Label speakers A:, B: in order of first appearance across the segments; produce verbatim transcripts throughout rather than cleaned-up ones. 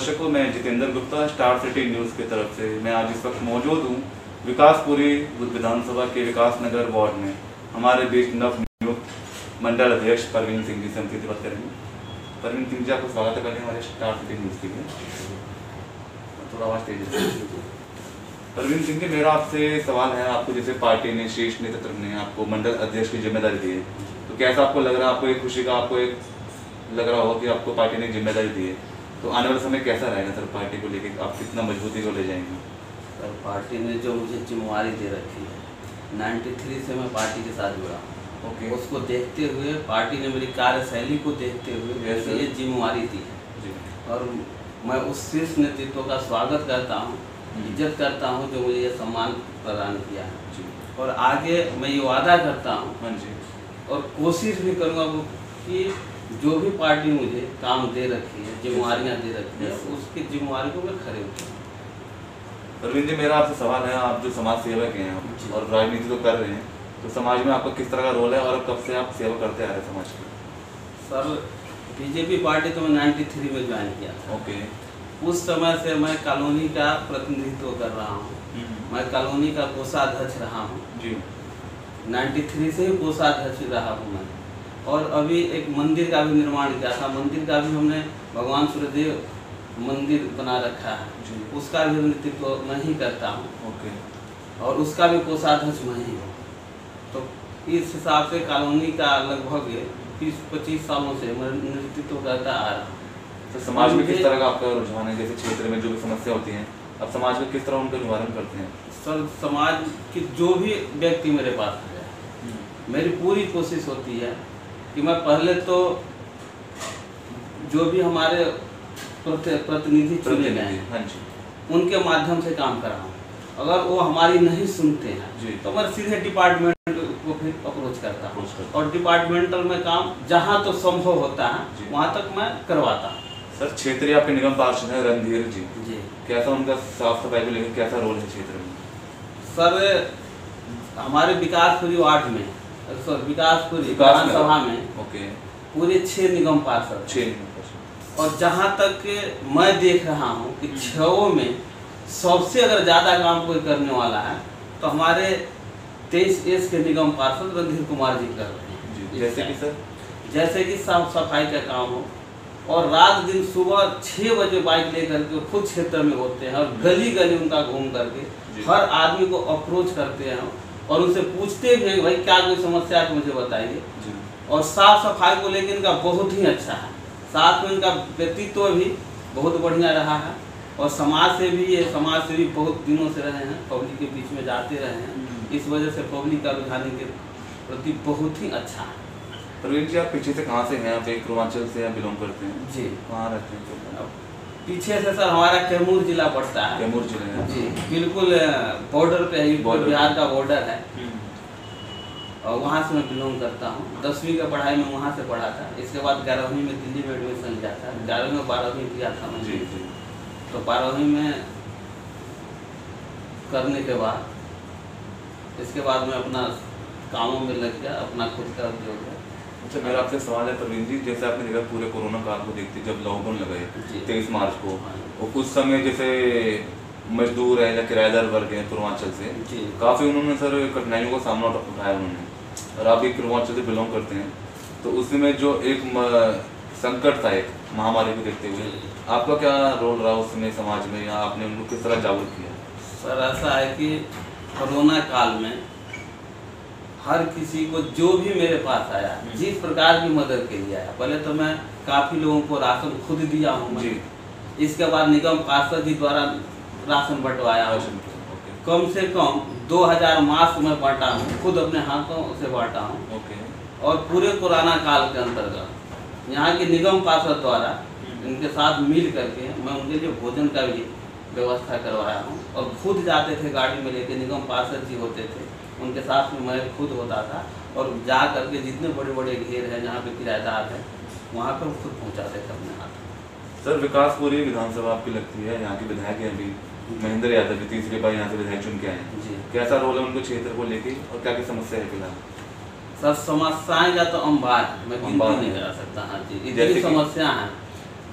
A: दर्शकों, मैं Jitendra Gupta, star city news की तरफ से मैं आज इस वक्त मौजूद हूँ विकासपुरी विधानसभा के विकास नगर वार्ड में। हमारे बीच नव नियुक्त मंडल अध्यक्ष परवीन सिंह जी से हम सीधी बात करेंगे। परवीन सिंह जी, आपको स्वागत करेंगे हमारे स्टार सिटी न्यूज़ के लिए। थोड़ा आवाज़ तेज है। परवीन सिंह जी, मेरा आपसे सवाल है, आपको जैसे पार्टी ने, शीर्ष नेतृत्व ने आपको मंडल अध्यक्ष की जिम्मेदारी दी है, तो कैसा आपको लग रहा है? आपको एक खुशी का, आपको एक लग रहा होगा कि आपको पार्टी ने जिम्मेदारी दी है, तो आने वाले समय कैसा रहेगा सर पार्टी को लेकर? आप कितना मजबूती को ले जाएंगे?
B: सर, पार्टी ने जो मुझे जिम्मेवारी दे रखी है, तिरानवे से मैं पार्टी के साथ जुड़ा हूँ।
A: ओके।
B: उसको देखते हुए, पार्टी ने मेरी कार्यशैली को देखते हुए मुझे ये जिम्मेवारी दी है
A: जी।
B: और मैं उस शीर्ष नेतृत्व का स्वागत करता हूँ, इज्जत करता हूँ जो मुझे ये सम्मान प्रदान किया है
A: जी।
B: और आगे मैं ये वादा करता हूँ
A: हाँ जी,
B: और कोशिश भी करूँगा कि जो भी पार्टी मुझे काम दे रखी है, जिम्मेवारियाँ दे रखी है, उसकी जिम्मेवारी को मैं खड़े उतरूँ।
A: परवीन जी, मेरा आपसे सवाल है, आप जो समाज सेवक हैं आप और राजनीति तो कर रहे हैं, तो समाज में आपका किस तरह का रोल है और कब से आप सेवा करते आ रहे हैं समाज की?
B: सर, बीजेपी पार्टी तो मैं तिरानवे में ज्वाइन किया था।
A: ओके।
B: उस समय से मैं कॉलोनी का प्रतिनिधित्व कर रहा हूँ। मैं कॉलोनी का कोषाध्यक्ष रहा हूँ
A: जी।
B: तिरानवे से ही कोषाध्यक्ष रहा हूँ मैं। और अभी एक मंदिर का भी निर्माण किया था। मंदिर का भी हमने भगवान सूर्यदेव मंदिर बना रखा है, उसका भी नेतृत्व मैं ही करता हूँ।
A: ओके।
B: और उसका भी कोषाध्यक्ष मैं ही हूँ। तो इस हिसाब से कॉलोनी का लगभग बीस पच्चीस सालों से मैं नेतृत्व करता आ रहा हूँ।
A: तो समाज में किस तरह का आपका रुझान है? जैसे क्षेत्र में जो भी समस्या होती हैं, अब समाज में किस तरह उनका निवारण करते हैं?
B: सर, समाज की जो भी व्यक्ति मेरे पास आ जाए, मेरी पूरी कोशिश होती है कि मैं पहले तो जो भी हमारे प्रतिनिधि चुने गए हैं,
A: हाँ जी,
B: उनके माध्यम से काम कराऊँ। अगर वो हमारी नहीं सुनते हैं तो मैं सीधे डिपार्टमेंट को फिर अप्रोच करता हूँ और डिपार्टमेंटल में काम जहाँ तो संभव होता है वहाँ तक मैं करवाता हूँ।
A: सर, क्षेत्रीय आपके निगम पार्षद हैं रणधीर जी
B: जी,
A: कैसा उनका साफ सफाई को लेकर कैसा रोल है क्षेत्र में?
B: सर, हमारे विकासपुरी वार्ड में, सर विकासपुरी विधानसभा में
A: ओके
B: पूरे छह निगम पार्षद
A: छह निगम पार्षद
B: और जहाँ तक मैं देख रहा हूँ कि छओं में सबसे अगर ज़्यादा काम कोई करने वाला है तो हमारे तेईस एस के निगम पार्षद रणधीर कुमार जी कर रहे हैं।
A: जैसे कि सर, जैसे
B: कि साफ सफाई का काम हो और रात दिन सुबह छः बजे बाइक लेकर के खुद क्षेत्र में होते हैं और गली गली उनका घूम करके हर आदमी को अप्रोच करते हैं और उनसे पूछते भी हैं भाई क्या कोई समस्या है तो मुझे बताइए। और साफ सफाई को लेकर इनका बहुत ही अच्छा है, साथ में इनका व्यक्तित्व भी बहुत बढ़िया रहा है और समाज से भी, ये समाज से भी बहुत दिनों से रहे हैं, पब्लिक के बीच में जाते रहे हैं, इस वजह से पब्लिक का रुझान के प्रति बहुत ही अच्छा है।
A: प्रवीण जी, आप पीछे से कहाँ से हैं? आप एक पूर्वांचल से बिलोंग करते हैं?
B: जी।
A: कहाँ रहते हैं?
B: पीछे से सर हमारा कैमूर जिला पड़ता है।
A: कैमूर जिला है
B: जी, बिल्कुल बॉर्डर पे है, बिहार का बॉर्डर है और वहाँ से मैं बिलोंग करता हूँ। दसवीं का पढ़ाई में वहाँ से पढ़ा था, इसके बाद ग्यारहवीं में दिल्ली में एडमिशन लिया था, ग्यारहवीं में बारहवीं किया था मैं।
A: जी जी।
B: तो बारहवीं में करने के बाद इसके बाद मैं अपना कामों में लग गया, अपना खुद का उद्योग है।
A: अच्छा, मेरा आपसे सवाल है प्रवीण जी, जैसे आपने देखा पूरे कोरोना काल को देखते जब लॉकडाउन लगा तेईस मार्च को, और कुछ समय जैसे मजदूर है या किराएदार वर्ग है पूर्वांचल से, काफ़ी उन्होंने सर कठिनाइयों का सामना उठाया उन्होंने, और आप भी पूर्वांचल से बिलोंग करते हैं, तो उसमें जो एक संकट था, एक महामारी को देखते हुए आपका क्या रोल रहा उस समय समाज में, या आपने उनको किस तरह जागरूक किया?
B: सर, ऐसा है कि कोरोना काल में हर किसी को जो भी मेरे पास आया, जिस प्रकार की मदद के लिए आया, पहले तो मैं काफ़ी लोगों को राशन खुद दिया हूँ मैं। इसके बाद निगम पार्षद जी द्वारा राशन बंटवाया हूँ। कम से कम दो हज़ार मास्क मैं बांटा हूँ, खुद अपने हाथों से बांटा हूँ। और पूरे कोरोना काल के अंतर्गत यहाँ के निगम पार्षद द्वारा इनके साथ मिल करके मैं उनके लिए भोजन का भी व्यवस्था करवाया हूँ और खुद जाते थे गाड़ी में लेके, निगम पार्षद जी होते थे, उनके साथ में मैं खुद होता था और जा करके जितने बड़े बड़े घेर हैं जहाँ पे किराएदार है वहाँ पर खुद पहुँचाते थे अपने हाथ।
A: सर, विकासपुरी विधानसभा आपकी लगती है, यहाँ के विधायक हैं अभी महेंद्र यादव जी, तीसरी बार यहाँ से विधायक चुन के आए हैं जी, कैसा रोल है उनको क्षेत्र को लेके और क्या क्या समस्या है फिलहाल?
B: सर, समस्याएं का तो अंबार है, मैं गिनती नहीं करा सकता। हाँ जी, इतनी समस्या है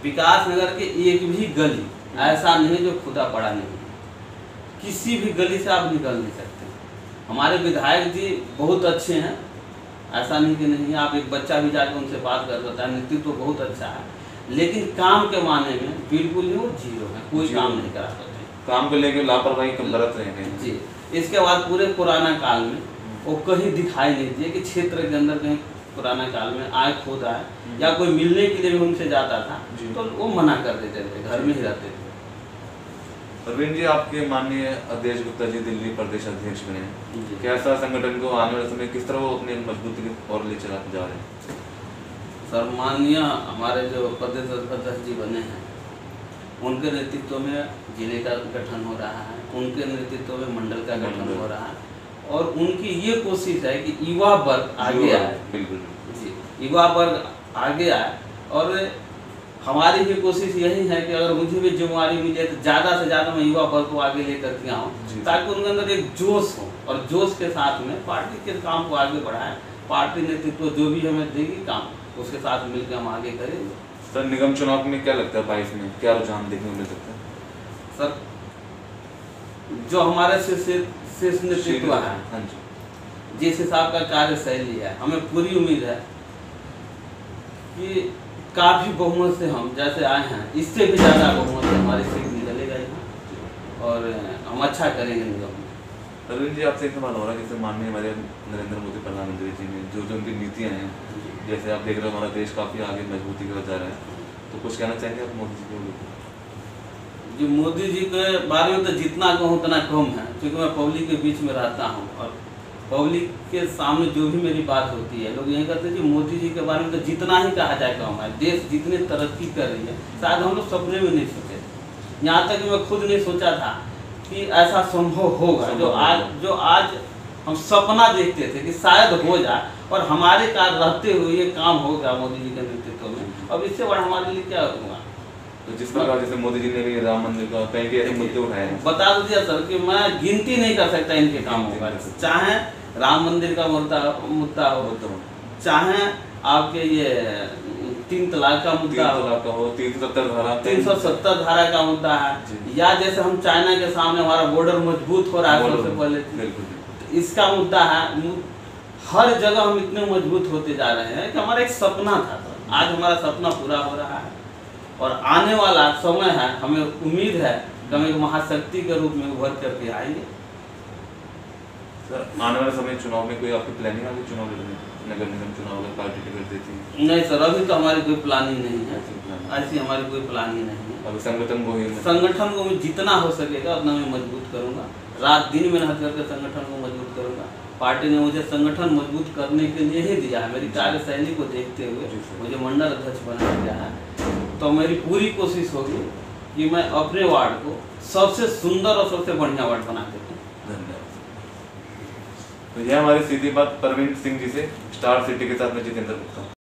B: विकास नगर के एक भी गली ऐसा नहीं जो खुदा पड़ा नहीं, किसी भी गली से आप निकल नहीं सकते। हमारे विधायक जी बहुत अच्छे हैं, ऐसा नहीं कि नहीं, आप एक बच्चा भी जाकर उनसे बात कर सकता है, नेतृत्व तो बहुत अच्छा है, लेकिन काम के माने में बिल्कुल ही वो जीरो है, कोई काम नहीं करा सकते।
A: काम को लेकर लापरवाही कम बरत रहे हैं
B: जी। इसके बाद पूरे पुराना काल में वो कहीं दिखाई नहीं दिए कि क्षेत्र के अंदर कहीं पुराना काल में आए खुद आए या कोई मिलने के लिए भी उनसे जाता था तो वो मना कर देते थे, घर में ही रहते थे।
A: प्रवीण जी, आपके माननीय अध्यक्ष गुप्ता जी दिल्ली प्रदेश अध्यक्ष बने हैं, कैसा संगठन को आने वाले समय किस तरह वो अपने मजबूती की ओर ले चला जा रहे हैं?
B: सर माननीय हमारे जो प्रदेश अध्यक्ष जी बने हैं उनके नेतृत्व में जिले का गठन हो रहा है, उनके नेतृत्व में मंडल का गठन हो रहा है और उनकी ये कोशिश है कि युवा वर्ग आगे आए।
A: बिल्कुल
B: जी, युवा वर्ग आगे आए और हमारी भी कोशिश यही है कि अगर मुझे भी जिम्मेवारी मिले तो ज़्यादा से ज़्यादा मैं युवा वर्ग को आगे लेकर के आऊँ ताकि उनके अंदर एक जोश हो और जोश के साथ में पार्टी के काम को आगे बढ़ाएं। पार्टी नेतृत्व जो भी हमें देगी काम उसके साथ मिलकर हम आगे करेंगे।
A: सर, निगम चुनाव में क्या लगता है बाईस में क्या रुझान देखने को मिल सकता है?
B: सर, जो हमारे शीर्ष नेतृत्व है, जिस हिसाब का कार्यशैली है, हमें पूरी उम्मीद है कि काफ़ी बहुमत से हम जैसे आए हैं इससे भी ज़्यादा बहुमत से हमारी सीट निकलेगा यहाँ और हम अच्छा करेंगे निगम में।
A: प्रवीण जी, आपसे एक सवाल हो रहा है, जैसे माननीय हमारे नरेंद्र मोदी प्रधानमंत्री जी ने जो जो उनकी नीतियाँ हैं, जैसे आप देख रहे हो हमारा देश काफ़ी आगे मजबूती की ओर जा रहा है, तो कुछ कहना चाहेंगे आप मोदी जी को?
B: जी, मोदी जी के बारे में तो जितना कहूँ उतना कम है, क्योंकि मैं पब्लिक के बीच में रहता हूँ और पब्लिक के सामने जो भी मेरी बात होती है लोग यही कहते हैं कि मोदी जी के बारे में तो जितना ही कहा जाए कम है। देश जितनी तरक्की कर रही है शायद हम लोग सपने में नहीं सोचे, यहाँ तक कि मैं खुद नहीं सोचा था कि ऐसा संभव होगा। जो आज जो आज हम सपना देखते थे कि शायद हो जाए और हमारे कार्य रहते हुए ये काम होगा मोदी जी के नेतृत्व में, अब इससे बड़ा हमारे लिए क्या होगा।
A: तो जिस प्रकार जैसे मोदी जी ने भी राम मंदिर का कई ऐसे मुद्दे उठाए हैं,
B: बता दिया सर कि मैं गिनती नहीं कर सकता इनके कामों का, चाहे राम मंदिर का मुद्दा मुद्दा हो, चाहे आपके ये तीन तलाक का मुद्दा
A: हो, तीन सौ सत्तर धारा
B: तीन सौ सत्तर धारा का मुद्दा है, या जैसे हम चाइना के सामने हमारा बॉर्डर मजबूत हो रहा है सबसे पहले इसका मुद्दा है। हर जगह हम इतने मजबूत होते जा रहे हैं कि हमारा एक सपना था, आज हमारा सपना पूरा हो रहा है और आने वाला समय है, हमें उम्मीद है कि हम एक महाशक्ति के रूप में उभर करके आएंगे।
A: सर, आने वाले समय चुनाव में कोई आपकी प्लानिंग आगे चुनाव लड़ने नगर निगम चुनाव अगर पार्टी टिकट देती है?
B: नहीं सर, अभी तो हमारी कोई प्लानिंग नहीं है, ऐसी हमारी कोई प्लानिंग नहीं है।
A: अभी संगठन को ही
B: संगठन को मैं जितना हो सकेगा उतना मैं मजबूत करूँगा, रात दिन मेहनत करके संगठन को मजबूत करूँगा। पार्टी ने मुझे संगठन मजबूत करने के लिए ही दिया है, मेरी कार्यशैली को देखते हुए मुझे मंडल अध्यक्ष बनाया गया है, तो मेरी पूरी कोशिश होगी कि मैं अपने वार्ड को सबसे सुंदर और सबसे बढ़िया वार्ड बना के दूं।
A: धन्यवाद। तो यह हमारी सीधी बात प्रवीण सिंह जी से, स्टार सिटी के साथ में जितेंद्र गुप्ता।